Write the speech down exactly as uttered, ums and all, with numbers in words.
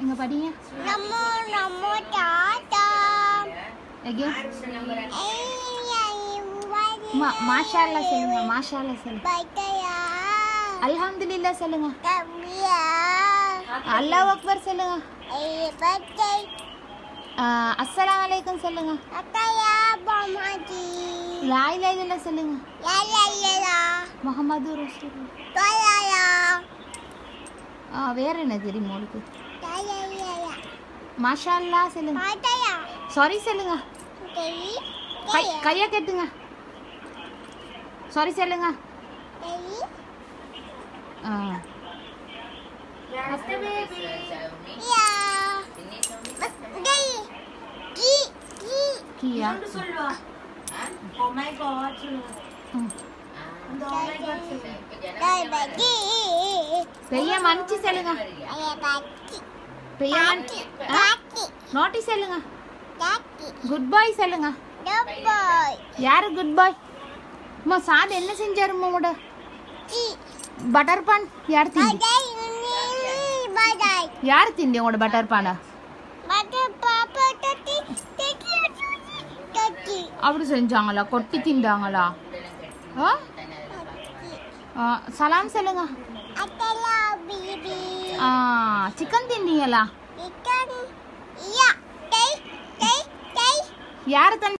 இங்க படிங்க. நமோ நமோ தாத்தா. again மா மாஷாஅல்லாஹ் சொல்லுங்க. மாஷாஅல்லாஹ் சொல்லுங்க. பையா அல்ஹம்துலில்லாஹ் சொல்லுங்க. கபியா அல்லாஹ் அக்பர் சொல்லுங்க. ஏ பச்சை அஸ்ஸலாமு அலைக்கும் சொல்லுங்க. அத்தையா பாமாஜி லா இலாஹ இல்லல்லாஹ் சொல்லுங்க. லா லா முஹம்மது ரசூலுல்லாஹ். தலாயா ஆ வேற என்ன தெரியுமா உங்களுக்கு? தலாயா மாஷாஅல்லாஹ் சொல்லுங்க. பாத்தையா சாரி சொல்லுங்க. தெரி கை கைய கட்டுங்க. சாரி சொல்லுங்க. தெரி ஆ பத்து பேபி யா டேய் கி கி கியா சொல்வா ஓ மை காட் சொல்லுங்க. அந்த ஓ மை காட் சொல்லுங்க. டேய் பேபி பெரிய மன்னிச்சு சொல்லுங்க. ஐயா பாக்கி பெரிய மன்னிச்சு பாக்கி நோட்டி சொல்லுங்க. பாக்கி குட் பாய் சொல்லுங்க. டப்பாய் யாரு குட் பாய்? அம்மா சாது என்ன செஞ்சாரு உங்களோட? கி பட்டர் பான் யார் திண்டி? படாய் நீ படாய் யார் திண்டி உங்களோட பட்டர் பானை? பட்டர் பாப்பா தட்டி தட்டி தட்டி அப்படி செஞ்சாங்களா? கொட்டி திண்டாங்களா? ஆ ஆ, சலாம் சொல்லுங்க. அத்தலா பேபி ஆ சிக்கன் திண்டீங்களா? இக்கன் யா டேய் டேய் டேய் யாரு தன்